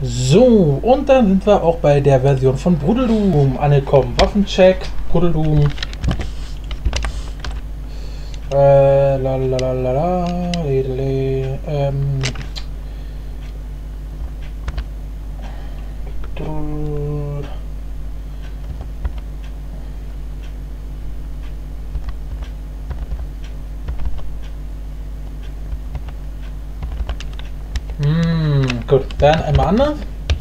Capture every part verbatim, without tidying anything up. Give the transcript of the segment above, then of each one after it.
So, und dann sind wir auch bei der Version von Brudeldoom angekommen. Waffencheck, Brudeldoom. Äh, la la la la la, ledele, ähm. Hm, gut, dann einmal anders.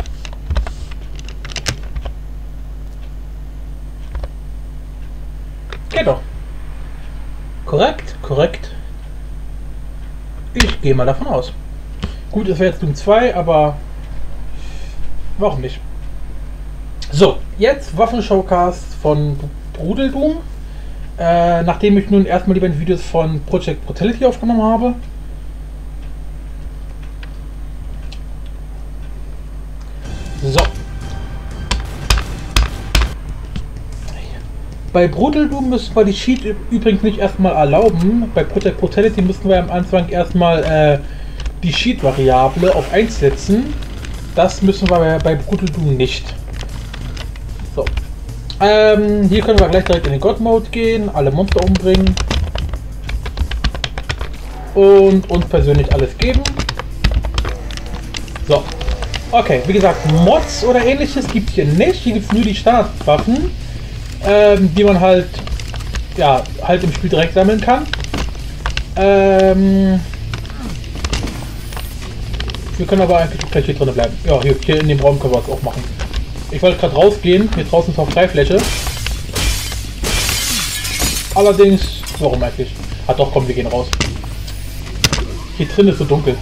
Geht doch. Korrekt, korrekt. Ich gehe mal davon aus. Gut, es wäre jetzt Doom zwei, aber warum nicht? So, jetzt Waffenshowcast von Brudeldoom. Äh, nachdem ich nun erstmal die beiden Videos von Project Brutality aufgenommen habe. So. Bei Brudeldoom müssen wir die Cheat übrigens nicht erstmal erlauben. Bei Project Brutality müssen wir am Anfang erstmal äh, die Cheat-Variable auf eins setzen. Das müssen wir bei, bei Brudeldoom nicht. So. Ähm, hier können wir gleich direkt in den God-Mode gehen, alle Monster umbringen und uns persönlich alles geben. So. Okay, wie gesagt, Mods oder ähnliches gibt es hier nicht. Hier gibt es nur die Standardwaffen, ähm, die man halt, ja, halt im Spiel direkt sammeln kann. Ähm, wir können aber eigentlich gleich hier drin bleiben. Ja, hier, hier in dem Raum können wir es auch machen. Ich wollte gerade rausgehen, hier draußen ist noch Freifläche. Allerdings, warum eigentlich? Ah doch, komm, wir gehen raus. Hier drin ist so dunkel.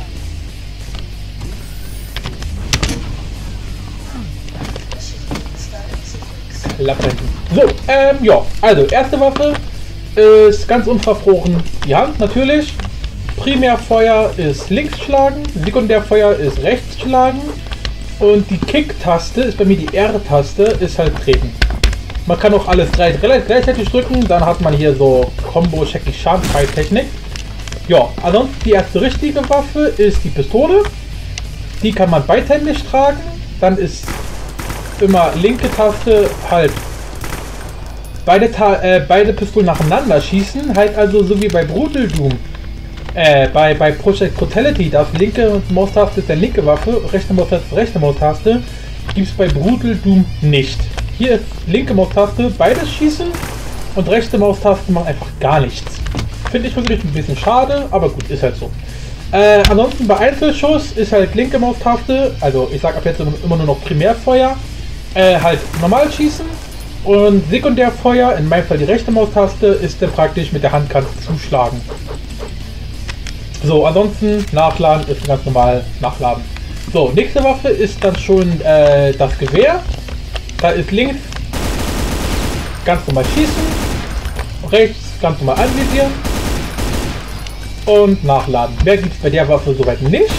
So, ähm, ja, also erste Waffe ist ganz unverfroren die Hand, natürlich. Primärfeuer ist links schlagen, Sekundärfeuer ist rechts schlagen und die Kick-Taste ist bei mir die R-Taste, ist halt treten. Man kann auch alles drei gleichzeitig drücken, dann hat man hier so Combo-Shaky-Sharp-Fight-Technik. Ja, ansonsten die erste richtige Waffe ist die Pistole. Die kann man beidhändig tragen, dann ist immer linke Taste halt beide, Ta äh, beide Pistolen nacheinander schießen, halt also so wie bei Brudeldoom, äh, bei, bei Project Brutality, das linke Maustaste ist der linke Waffe, rechte Maustaste ist rechte Maustaste, gibt es bei Brudeldoom nicht. Hier ist linke Maustaste, beides schießen und rechte Maustaste machen einfach gar nichts. Finde ich wirklich ein bisschen schade, aber gut, ist halt so. Äh, ansonsten bei Einzelschuss ist halt linke Maustaste, also ich sage ab jetzt immer nur noch Primärfeuer, Äh, halt normal schießen und Sekundärfeuer, in meinem Fall die rechte Maustaste, ist dann praktisch mit der Hand kannst zuschlagen. So, ansonsten nachladen ist ganz normal nachladen. So, nächste Waffe ist dann schon äh, das Gewehr. Da ist links ganz normal schießen, rechts ganz normal anvisieren und nachladen. Mehr gibt es bei der Waffe soweit nicht.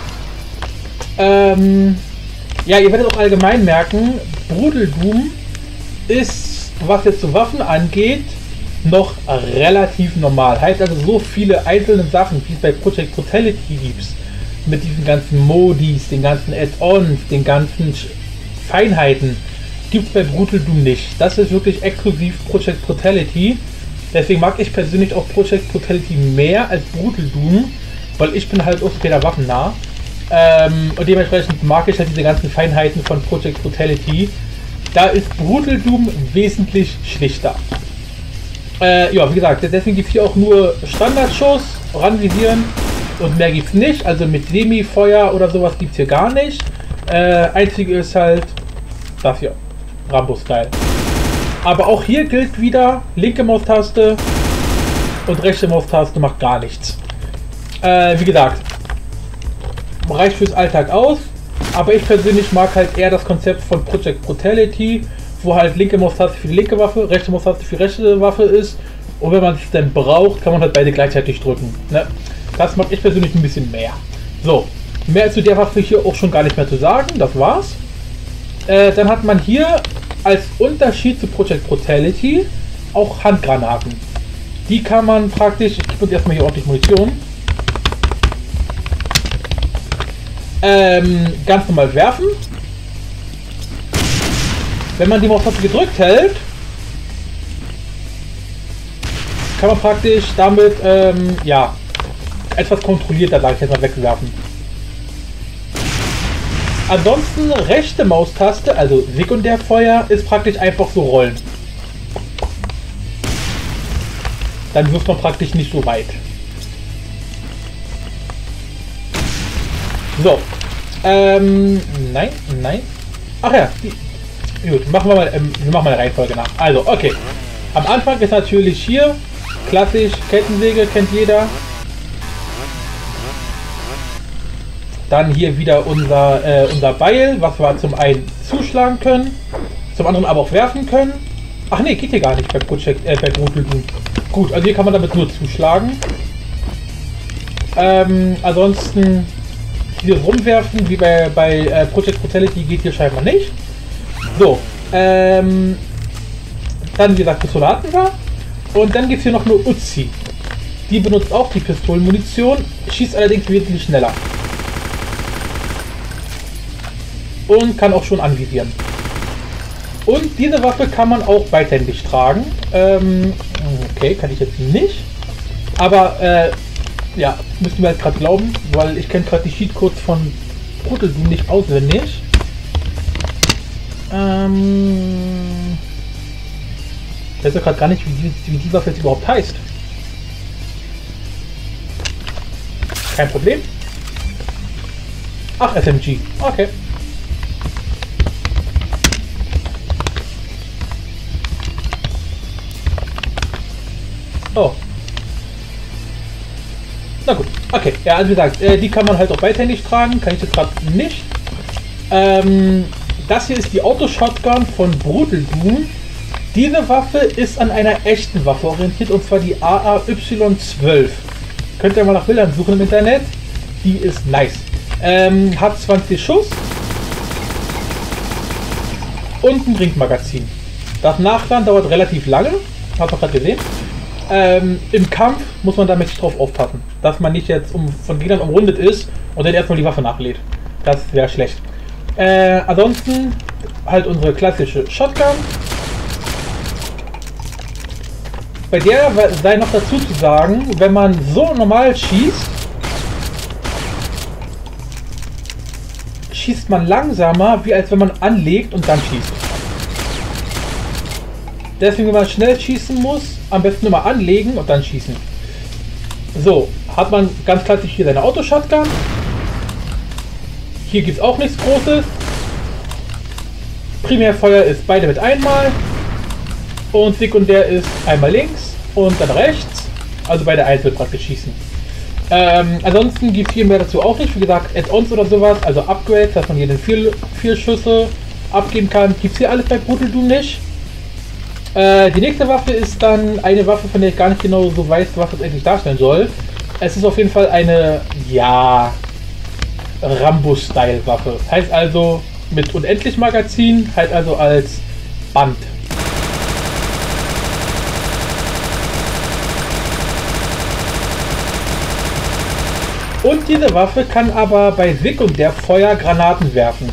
Ähm... Ja, ihr werdet auch allgemein merken, Brudeldoom ist, was jetzt zu Waffen angeht, noch relativ normal. Heißt also, so viele einzelne Sachen, wie es bei Project Brutality gibt, mit diesen ganzen Modis, den ganzen Add-ons, den ganzen Feinheiten, gibt es bei Brudeldoom nicht. Das ist wirklich exklusiv Project Brutality. Deswegen mag ich persönlich auch Project Brutality mehr als Brudeldoom, weil ich bin halt auch später waffennah. Ähm, und dementsprechend mag ich halt diese ganzen Feinheiten von Project Brutality. Da ist Brudeldoom wesentlich schlichter. Äh, ja, wie gesagt, deswegen gibt es hier auch nur Standardschuss, ranvisieren und mehr gibt es nicht. Also mit Semi-Feuer oder sowas gibt es hier gar nicht. Äh, einzige ist halt das hier, Rambo-Style. Aber auch hier gilt wieder, linke Maustaste und rechte Maustaste macht gar nichts. Äh, wie gesagt, reicht fürs Alltag aus, aber ich persönlich mag halt eher das Konzept von Project Brutality, wo halt linke Maustaste für die linke Waffe, rechte Maustaste für die rechte Waffe ist und wenn man es dann braucht, kann man halt beide gleichzeitig drücken. Ne? Das mag ich persönlich ein bisschen mehr. So, mehr zu der Waffe hier auch schon gar nicht mehr zu sagen, das war's. Äh, dann hat man hier als Unterschied zu Project Brutality auch Handgranaten. Die kann man praktisch, ich gebe uns erstmal hier ordentlich Munition. ähm, ganz normal werfen. Wenn man die Maustaste gedrückt hält, kann man praktisch damit, ähm, ja, etwas kontrollierter, sage ich jetzt mal, wegwerfen. Ansonsten rechte Maustaste, also Sekundärfeuer, ist praktisch einfach so rollen. Dann wirft man praktisch nicht so weit. So. Ähm, nein, nein. Ach ja, die, gut, machen wir mal, ähm, wir machen mal eine Reihenfolge nach. Also, okay. Am Anfang ist natürlich hier, klassisch, Kettensäge, kennt jeder. Dann hier wieder unser, äh, unser Beil, was wir zum einen zuschlagen können, zum anderen aber auch werfen können. Ach nee, geht hier gar nicht bei Project, äh, bei Brutaldoom. Gut, also hier kann man damit nur zuschlagen. Ähm, ansonsten hier rumwerfen, wie bei, bei äh, Project Brutality, geht hier scheinbar nicht. So, ähm, dann wie gesagt Pistole hatten wir. Und dann gibt es hier noch eine Uzi. Die benutzt auch die Pistolenmunition, schießt allerdings wesentlich schneller. Und kann auch schon anvisieren. Und diese Waffe kann man auch beidhändig tragen. Ähm, okay, kann ich jetzt nicht. Aber, äh, ja, müssen wir halt gerade glauben, weil ich kenne gerade die Cheatcodes von Brutaldoom nicht auswendig. Ähm, ich weiß ja gerade gar nicht, wie die, wie die Waffe jetzt überhaupt heißt. Kein Problem. Ach, S M G. Okay. Oh. Na gut, okay. Ja, also wie gesagt, äh, die kann man halt auch beidhändig tragen. Kann ich jetzt gerade nicht. Ähm, das hier ist die Auto-Shotgun von Brutaldoom. Diese Waffe ist an einer echten Waffe orientiert, und zwar die A A Y zwölf. Könnt ihr mal nach Bildern suchen im Internet. Die ist nice. Ähm, hat zwanzig Schuss. Und ein Ringmagazin. Das Nachladen dauert relativ lange. Hat man gerade gesehen. Ähm, Im Kampf muss man damit drauf aufpassen, dass man nicht jetzt um, von Gegnern umrundet ist und dann erstmal die Waffe nachlädt. Das wäre schlecht. Äh, ansonsten halt unsere klassische Shotgun. Bei der sei noch dazu zu sagen, wenn man so normal schießt, schießt man langsamer, wie als wenn man anlegt und dann schießt. Deswegen, wenn man schnell schießen muss, am besten immer anlegen und dann schießen. So, hat man ganz klassisch hier seine Auto-Shotgun. Hier gibt es auch nichts Großes. Primärfeuer ist beide mit einmal. Und sekundär ist einmal links und dann rechts. Also beide einzeln praktisch schießen. Ähm, ansonsten gibt es hier mehr dazu auch nicht. Wie gesagt, Add-ons oder sowas, also Upgrades, dass man hier den vier, vier Schüsse abgeben kann. Gibt es hier alles bei Brutaldoom nicht. Äh, die nächste Waffe ist dann eine Waffe, von der ich gar nicht genau so weiß, was das eigentlich darstellen soll. Es ist auf jeden Fall eine, ja, Rambo-Style-Waffe. Heißt also mit unendlich Magazin, halt also als Band. Und diese Waffe kann aber bei Sekundärfeuer Granaten werfen.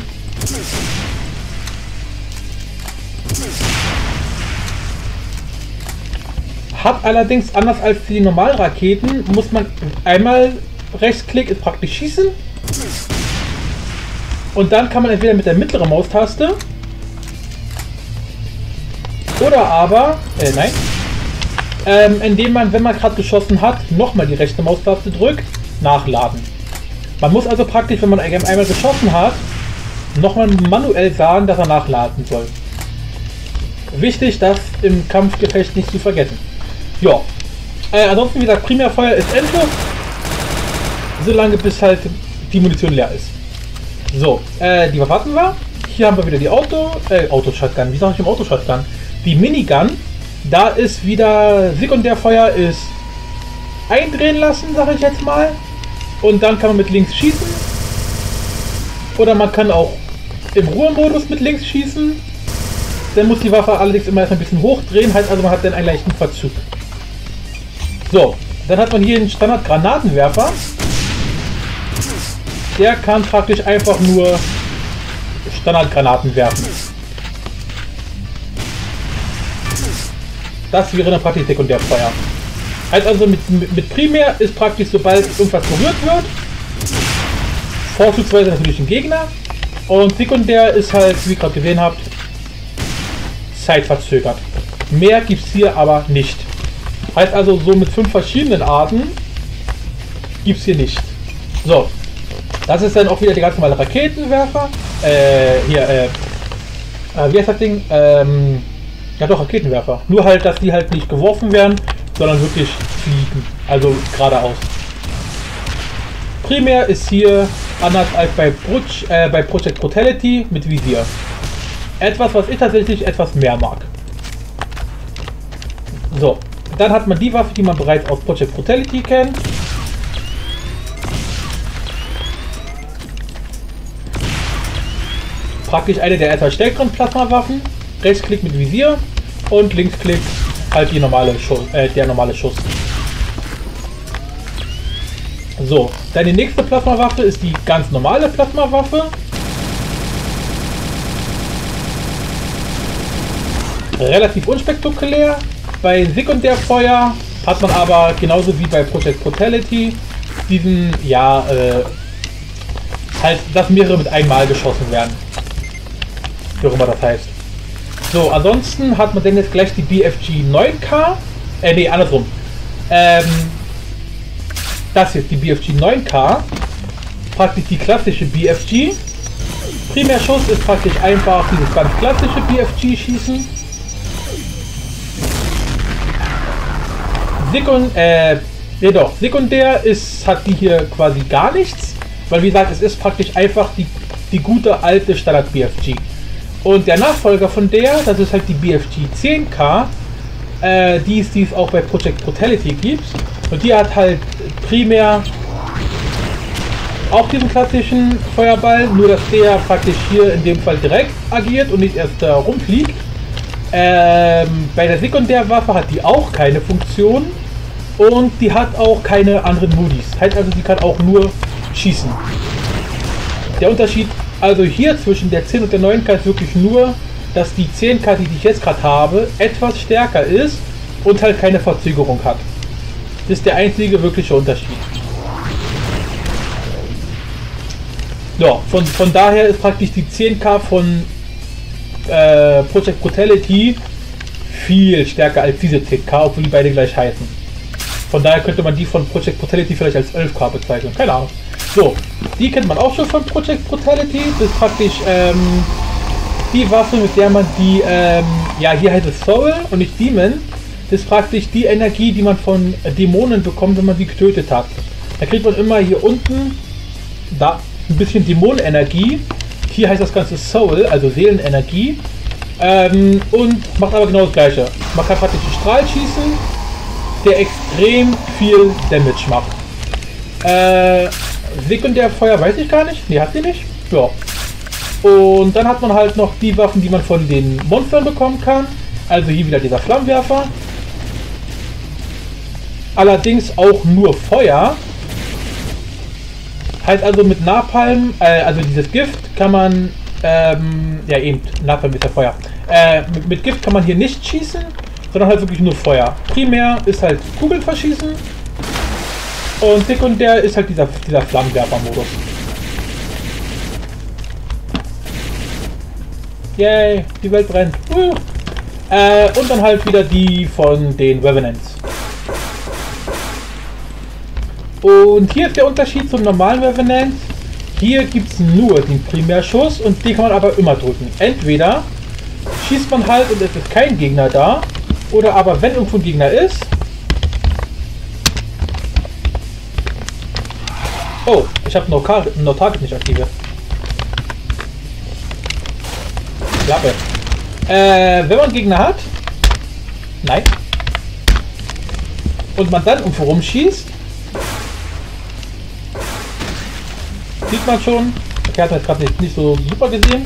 Hat allerdings, anders als die normalen Raketen, muss man einmal Rechtsklick ist praktisch schießen. Und dann kann man entweder mit der mittleren Maustaste oder aber, äh, nein, ähm, indem man, wenn man gerade geschossen hat, nochmal die rechte Maustaste drückt, nachladen. Man muss also praktisch, wenn man einmal geschossen hat, nochmal manuell sagen, dass er nachladen soll. Wichtig, das im Kampfgefecht nicht zu vergessen. Ja, äh, ansonsten wie gesagt, Primärfeuer ist endlos, solange bis halt die Munition leer ist. So, äh, die Waffe hatten wir. Hier haben wir wieder die Auto, äh, Auto-Shotgun, wie sage ich im Auto-Shotgun? Die Minigun, da ist wieder Sekundärfeuer ist eindrehen lassen, sage ich jetzt mal. Und dann kann man mit links schießen. Oder man kann auch im Ruhemodus mit links schießen. Dann muss die Waffe allerdings immer erst ein bisschen hochdrehen, heißt also man hat dann einen leichten Verzug. So, dann hat man hier einen Standard-Granatenwerfer. der kann praktisch einfach nur Standardgranaten werfen. Das wäre dann praktisch Sekundärfeuer. Heißt also mit, mit Primär ist praktisch, sobald irgendwas berührt wird, vorzugsweise natürlich ein Gegner. Und Sekundär ist halt, wie ihr gerade gesehen habt, zeitverzögert. Mehr gibt es hier aber nicht. Heißt also, so mit fünf verschiedenen Arten gibt es hier nicht. So, das ist dann auch wieder der ganz normale Raketenwerfer. Äh, hier, äh, äh, wie heißt das Ding? Ähm, ja doch, Raketenwerfer. Nur halt, dass die halt nicht geworfen werden, sondern wirklich fliegen. Also geradeaus. Primär ist hier anders als bei, Brutsch, äh, bei Project Brutality mit Visier. Etwas, was ich tatsächlich etwas mehr mag. So, dann hat man die Waffe, die man bereits aus Project Brutality kennt. Praktisch eine der etwas stärkeren Plasmawaffen. Rechtsklick mit Visier und Linksklick halt die normale Schuss, äh, der normale Schuss. So, dann die nächste Plasmawaffe ist die ganz normale Plasmawaffe. Relativ unspektakulär. Bei Sekundärfeuer hat man aber genauso wie bei Project Brutality diesen, ja, äh, halt, dass mehrere mit einmal geschossen werden. Wie auch immer das heißt. So, ansonsten hat man dann jetzt gleich die B F G neun K. Äh, nee, andersrum. Ähm, das hier ist die B F G neun K. Praktisch die klassische B F G. Primärschuss ist praktisch einfach dieses ganz klassische B F G-Schießen. Sekund, äh, ja doch, sekundär ist, hat die hier quasi gar nichts. Weil wie gesagt, es ist praktisch einfach die, die gute alte Standard-B F G. Und der Nachfolger von der, das ist halt die B F G zehn K, äh, die es, die es auch bei Project Brutality gibt. Und die hat halt primär auch diesen klassischen Feuerball, nur dass der praktisch hier in dem Fall direkt agiert und nicht erst da rumfliegt. Ähm, bei der Sekundärwaffe hat die auch keine Funktion und die hat auch keine anderen Modis. Heißt also, sie kann auch nur schießen. Der Unterschied also hier zwischen der zehn und der neun K ist wirklich nur, dass die zehn K, die ich jetzt gerade habe, etwas stärker ist und halt keine Verzögerung hat. Das ist der einzige wirkliche Unterschied. Ja, von, von daher ist praktisch die zehn K von äh, Project Brutality viel stärker als diese zehn K, obwohl die beide gleich heißen. Von daher könnte man die von Project Brutality vielleicht als elf K bezeichnen. Keine Ahnung. So, die kennt man auch schon von Project Brutality. Das ist praktisch ähm, die Waffe, mit der man die, ähm, ja hier heißt es Soul und nicht Demon. Das ist praktisch die Energie, die man von Dämonen bekommt, wenn man sie getötet hat. Da kriegt man immer hier unten da ein bisschen Dämonenenergie. Hier heißt das Ganze Soul, also Seelenenergie. Ähm, und macht aber genau das gleiche. Man kann praktisch einen Strahl schießen, der extrem viel Damage macht. Äh, Sekundärfeuer weiß ich gar nicht. Ne, hat sie nicht. Ja. Und dann hat man halt noch die Waffen, die man von den Monstern bekommen kann. Also hier wieder dieser Flammenwerfer. Allerdings auch nur Feuer. Halt also mit Napalm, äh, also dieses Gift kann man, ähm, ja eben, Napalm ist ja Feuer. Äh, mit, mit Gift kann man hier nicht schießen, sondern halt wirklich nur Feuer. Primär ist halt Kugeln verschießen. Und sekundär ist halt dieser, dieser Flammenwerfer-Modus. Yay, die Welt brennt. Uh. Äh, und dann halt wieder die von den Revenants. Und hier ist der Unterschied zum normalen Revenant. Hier gibt es nur den Primärschuss und den kann man aber immer drücken. Entweder schießt man halt und es ist kein Gegner da, oder aber wenn irgendwo ein Gegner ist. Oh, ich habe No, no Target nicht aktiviert. Klappe. Äh, wenn man einen Gegner hat. Nein. Und man dann irgendwo rumschießt. Sieht man schon. Okay, hat man jetzt gerade nicht, nicht so super gesehen.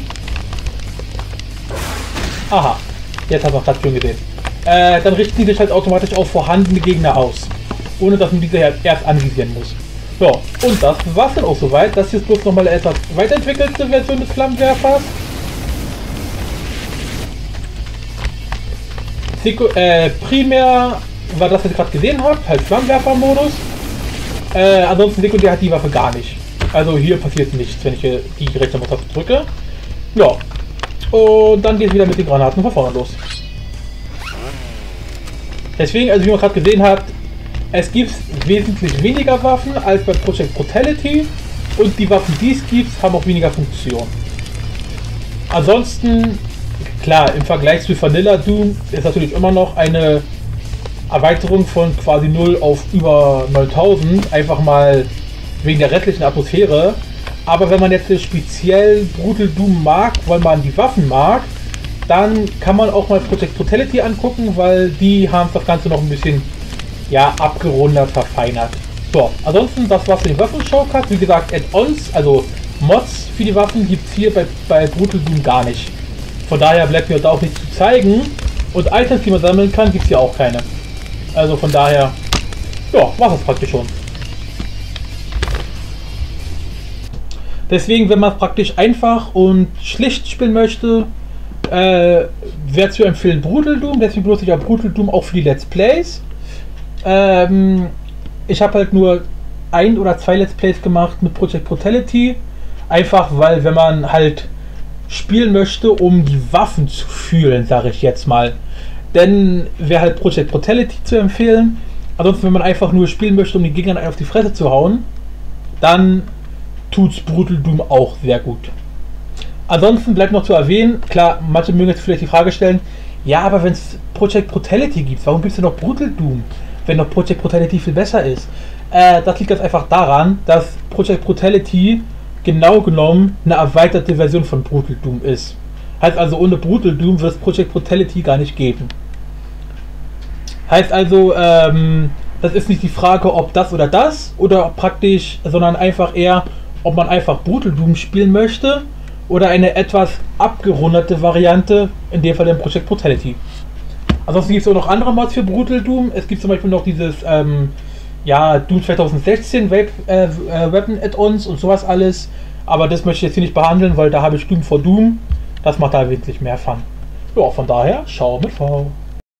Aha. Jetzt hat man gerade schön gesehen. Äh, dann richten die sich halt automatisch auf vorhandene Gegner aus. Ohne dass man diese erst anvisieren muss. Ja, und das war es dann auch soweit. Das hier ist bloß nochmal eine etwas weiterentwickelte Version des Flammenwerfers. Seku äh, primär war das, was ihr gerade gesehen habt, halt Flammenwerfer-Modus. Äh, ansonsten sekundär hat die Waffe gar nicht. Also hier passiert nichts, wenn ich hier die rechte Taste drücke. Ja. Und dann geht es wieder mit den Granaten von vorne los. Deswegen, also wie man gerade gesehen hat, es gibt wesentlich weniger Waffen als bei Project Brutality und die Waffen, die es gibt, haben auch weniger Funktion. Ansonsten, klar, im Vergleich zu Vanilla Doom ist natürlich immer noch eine Erweiterung von quasi null auf über neuntausend, einfach mal wegen der restlichen Atmosphäre. Aber wenn man jetzt speziell Brutal Doom mag, weil man die Waffen mag, dann kann man auch mal Project Brutality angucken, weil die haben das Ganze noch ein bisschen, ja, abgerundet, verfeinert. So, ansonsten, das war's für den Waffen-Showcase. Wie gesagt, Add-ons, also Mods für die Waffen, gibt es hier bei, bei Brutal Doom gar nicht. Von daher bleibt mir da auch nichts zu zeigen. Und Items, die man sammeln kann, gibt es hier auch keine. Also von daher, ja, war es praktisch schon. Deswegen, wenn man praktisch einfach und schlicht spielen möchte, äh, wäre zu empfehlen Brutal Doom. Deswegen benutze ich ja Brutal Doom auch für die Let's Plays. Ähm, ich habe halt nur ein oder zwei Let's Plays gemacht mit Project Brutality. Einfach weil, wenn man halt spielen möchte, um die Waffen zu fühlen, sage ich jetzt mal. Denn wäre halt Project Brutality zu empfehlen. Ansonsten, wenn man einfach nur spielen möchte, um die Gegner auf die Fresse zu hauen, dann tut's Brutal Doom auch sehr gut. Ansonsten bleibt noch zu erwähnen, klar, manche mögen jetzt vielleicht die Frage stellen, ja, aber wenn es Project Brutality gibt, warum gibt es denn noch Brutal Doom, wenn noch Project Brutality viel besser ist? Äh, das liegt ganz einfach daran, dass Project Brutality genau genommen eine erweiterte Version von Brutal Doom ist. Heißt also, ohne Brutal Doom wird es Project Brutality gar nicht geben. Heißt also, ähm, das ist nicht die Frage, ob das oder das, oder praktisch, sondern einfach eher, ob man einfach Brutal Doom spielen möchte oder eine etwas abgerundete Variante, in dem Fall den Project Brutality. Ansonsten gibt es auch noch andere Mods für Brutal Doom. Es gibt zum Beispiel noch dieses ähm, ja, Doom zwanzig sechzehn Web, äh, Weapon Add-ons und sowas alles. Aber das möchte ich jetzt hier nicht behandeln, weil da habe ich Doom for Doom. Das macht da wirklich mehr Fun. Ja, von daher, schau mit V.